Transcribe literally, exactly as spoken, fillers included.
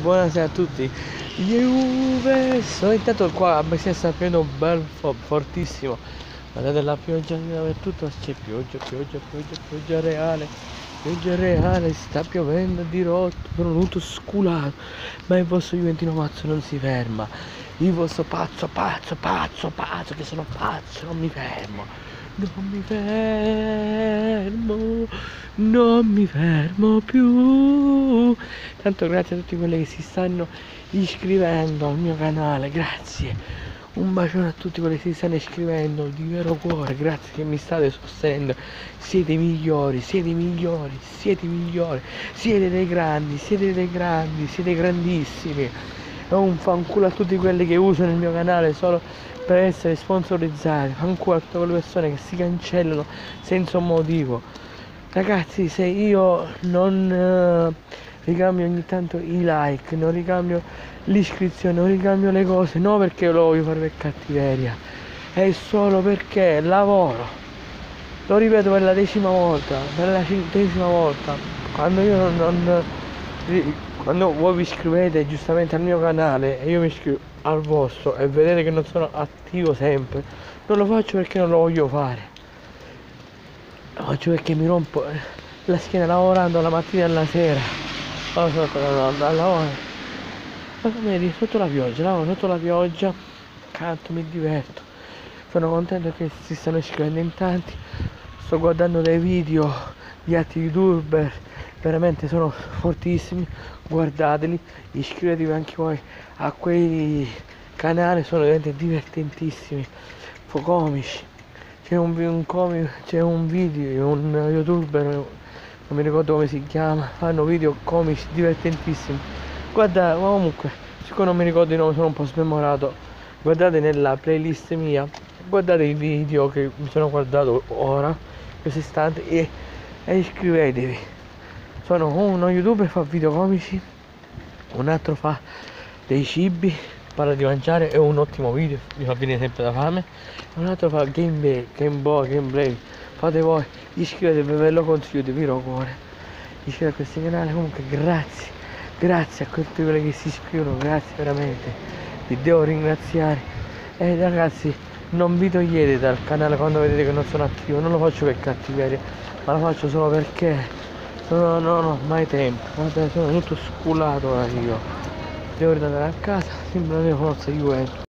buonasera a tutti. Juve, sono intanto qua si sta piovendo un bel fo fortissimo. Guardate la pioggia dappertutto, c'è pioggia, pioggia, pioggia, pioggia reale. Pioggia reale, sta piovendo di rotto, sono venuto sculato. Ma il vostro Juventino pazzo non si ferma. Il vostro pazzo, pazzo, pazzo, pazzo, che sono pazzo, non mi fermo. Non mi fermo, non mi fermo più. Tanto grazie a tutti quelli che si stanno iscrivendo al mio canale, grazie. Un bacione a tutti quelli che si stanno iscrivendo di vero cuore, grazie che mi state sostenendo. Siete i migliori, siete i migliori, siete i migliori, siete dei grandi, siete dei grandi, siete grandissimi. E un fanculo a tutti quelli che usano il mio canale solo per essere sponsorizzati, fanculo a tutte quelle persone che si cancellano senza un motivo. Ragazzi, se io non eh, ricambio ogni tanto i like, non ricambio l'iscrizione, non ricambio le cose, no perché lo voglio fare per cattiveria, è solo perché lavoro. Lo ripeto per la decima volta, per la centesima volta, quando io non, non quando voi vi iscrivete giustamente al mio canale e io mi iscrivo al vostro e vedete che non sono attivo sempre, non lo faccio perché non lo voglio fare, lo faccio perché mi rompo la schiena lavorando la mattina e la sera. Oh, sotto la, la, la, ma vedi, sotto la pioggia, lavoro sotto la pioggia, canto, mi diverto, sono contento che si stanno iscrivendo in tanti. Sto guardando dei video di altri youtuber, veramente sono fortissimi, guardateli, iscrivetevi anche voi a quei canali, sono veramente divertentissimi, comici. C'è un, un, comico, c'è un video, un youtuber, non mi ricordo come si chiama, fanno video comici divertentissimi. Guardate, comunque, siccome non mi ricordo il nome, sono un po' smemorato, guardate nella playlist mia, guardate i video che mi sono guardato ora, questo istante, e, e iscrivetevi. Sono uno youtuber fa video comici, un altro fa dei cibi, parla di mangiare, è un ottimo video, mi fa venire sempre da fame, e un altro fa gameplay, gameboy, gameplay, fate voi, iscrivetevi, ve lo consiglio di vero cuore, iscrivetevi a questo canale. Comunque grazie, grazie a tutti quelli che si iscrivono, grazie veramente, vi devo ringraziare. E ragazzi, non vi togliete dal canale quando vedete che non sono attivo, non lo faccio per cattiveria, ma lo faccio solo perché non, non ho mai tempo. Guarda, sono tutto sculato io, devo ritornare a casa, sembra la mia forza Juventus.